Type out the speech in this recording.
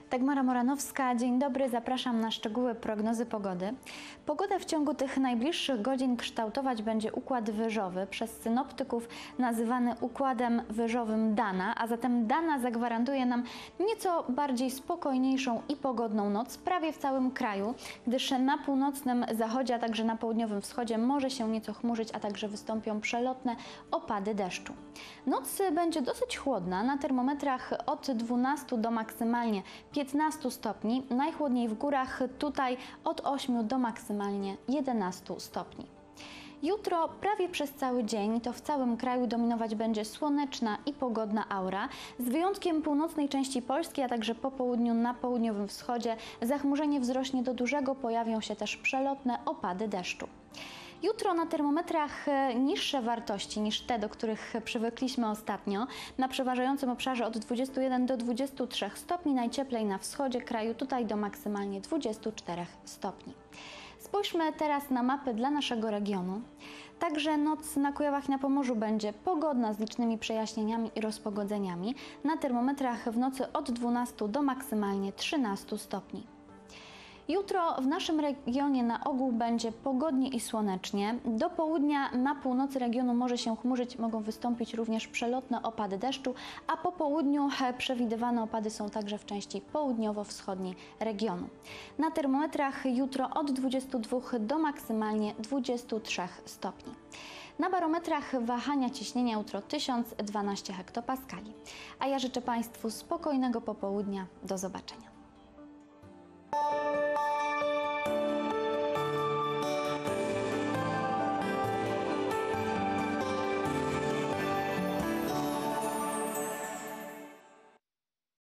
Dagmara Moranowska, dzień dobry, zapraszam na szczegóły prognozy pogody. Pogodę w ciągu tych najbliższych godzin kształtować będzie układ wyżowy, przez synoptyków nazywany układem wyżowym Dana, a zatem Dana zagwarantuje nam nieco bardziej spokojniejszą i pogodną noc prawie w całym kraju, gdyż na północnym zachodzie, a także na południowym wschodzie może się nieco chmurzyć, a także wystąpią przelotne opady deszczu. Noc będzie dosyć chłodna, na termometrach od 12 do maksymalnie 15 stopni, najchłodniej w górach tutaj od 8 do maksymalnie 11 stopni. Jutro prawie przez cały dzień to w całym kraju dominować będzie słoneczna i pogodna aura, z wyjątkiem północnej części Polski, a także po południu na południowym wschodzie zachmurzenie wzrośnie do dużego, pojawią się też przelotne opady deszczu. Jutro na termometrach niższe wartości niż te, do których przywykliśmy ostatnio. Na przeważającym obszarze od 21 do 23 stopni, najcieplej na wschodzie kraju, tutaj do maksymalnie 24 stopni. Spójrzmy teraz na mapy dla naszego regionu. Także noc na Kujawach i na Pomorzu będzie pogodna z licznymi przejaśnieniami i rozpogodzeniami. Na termometrach w nocy od 12 do maksymalnie 13 stopni. Jutro w naszym regionie na ogół będzie pogodnie i słonecznie. Do południa na północy regionu może się chmurzyć, mogą wystąpić również przelotne opady deszczu, a po południu przewidywane opady są także w części południowo-wschodniej regionu. Na termometrach jutro od 22 do maksymalnie 23 stopni. Na barometrach wahania ciśnienia jutro 1012 hektopaskali. A ja życzę Państwu spokojnego popołudnia. Do zobaczenia.